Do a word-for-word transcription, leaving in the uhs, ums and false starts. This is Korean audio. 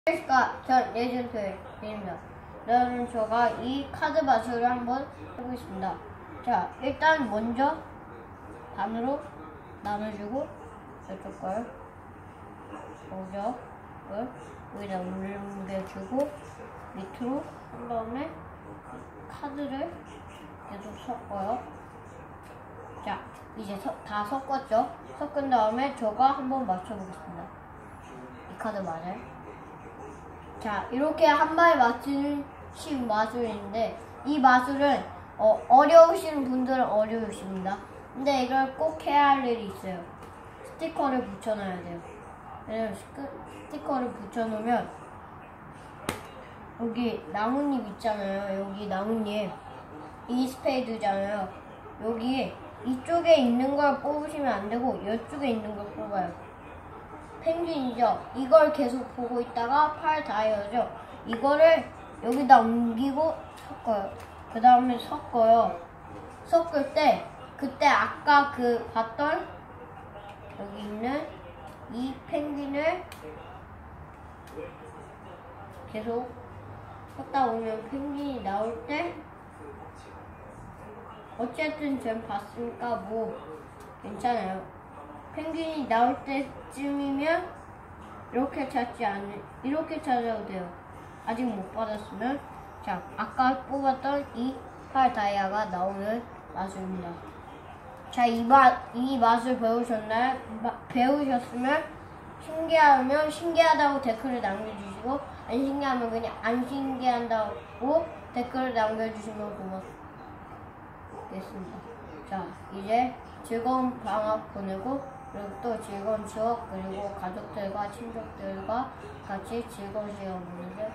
안녕하십니까. 전 예준표입니다. 오늘은 제가 이 카드 마술을 한번 해보겠습니다. 자, 일단 먼저 반으로 나눠주고 저쪽 걸 먼저 걸 여기다 올려주고 밑으로 한 다음에 카드를 계속 섞어요. 자, 이제 서, 다 섞었죠? 섞은 다음에 제가 한번 맞춰보겠습니다. 이 카드 맞아요? 자, 이렇게 한 방에 맞추는 식 마술인데, 이 마술은 어, 어려우신 분들은 어려우십니다. 근데 이걸 꼭 해야 할 일이 있어요. 스티커를 붙여놔야 돼요. 왜냐면 스티커를 붙여놓으면 여기 나뭇잎 있잖아요. 여기 나뭇잎 이 스페이드잖아요. 여기 이쪽에 있는 걸 뽑으시면 안 되고 이쪽에 있는 걸 뽑아요. 펭귄이죠. 이걸 계속 보고 있다가 팔 다이어죠. 이거를 여기다 옮기고 섞어요. 그 다음에 섞어요. 섞을 때 그때 아까 그 봤던 여기 있는 이 펭귄을 계속 섞다 보면 펭귄이 나올 때 어쨌든 전 봤으니까 뭐 괜찮아요. 펭귄이 나올 때쯤이면 이렇게 찾지 않을 이렇게 찾아도 돼요. 아직 못 받았으면 자, 아까 뽑았던 이 팔 다이아가 나오는 마술입니다. 자, 이, 마, 이 마술 배우셨나요? 마, 배우셨으면 신기하면 신기하다고 댓글을 남겨주시고 안 신기하면 그냥 안 신기한다고 댓글을 남겨주시면 고맙겠습니다. 자, 이제 즐거운 방학 보내고 그리고 또 즐거운 추억 그리고 가족들과 친척들과 같이 즐거운 시간 보내세요.